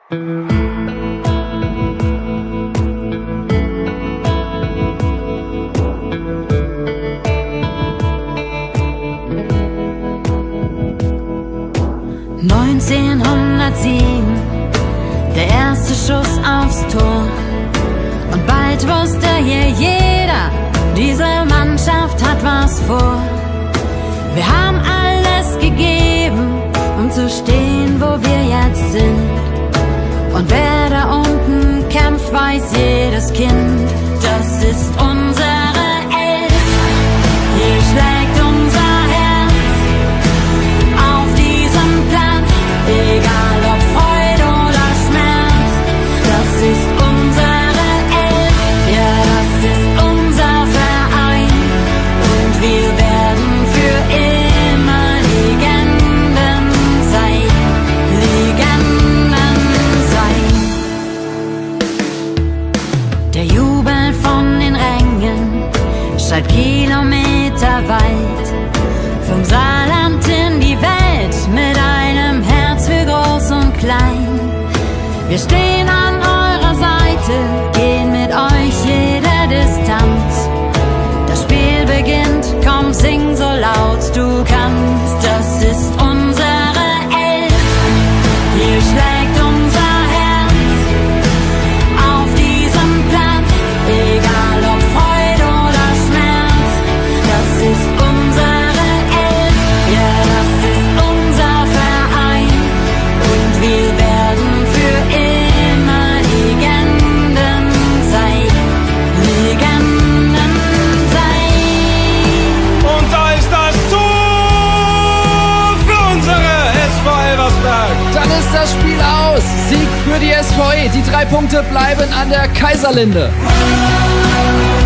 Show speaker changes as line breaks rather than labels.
Der erste Schuss aufs Tor. Und bald wusste hier jeder, diese Mannschaft hat was vor. Wir haben alles gegeben, um zu stehen, wo wir jetzt sind. Und wer da unten kämpft, weiß jedes Kind, das ist unsere Elf. Hier schlägt unser Herz auf diesem Platz, egal ob Freude oder Schmerz. Das ist unsere Elf, ja, das ist unser Verein. Und wir werden für immer Legenden sein, Legenden sein. Der Jubel von den Rängen schallt kilometerweit, vom Saarland in die Welt, mit einem Herz für groß und klein. Wir stehen an eurer Seite, gehen mit euch jede Distanz. Das Spiel beginnt, komm, sing so laut du kannst. Das ist unsere Elf, hier schlägt unser Herz auf diesem Platz, egal ob Freude oder Schmerz. Das ist unsere Elf, ja, das ist unser Verein. Und wir werden für immer Legenden sein, Legenden sein.
Und da ist das Tor für unsere SV Elversberg.
Dann ist das Spiel aus. Sieg für die SVE. Die 3 Punkte bleiben an der Kaiserlinde.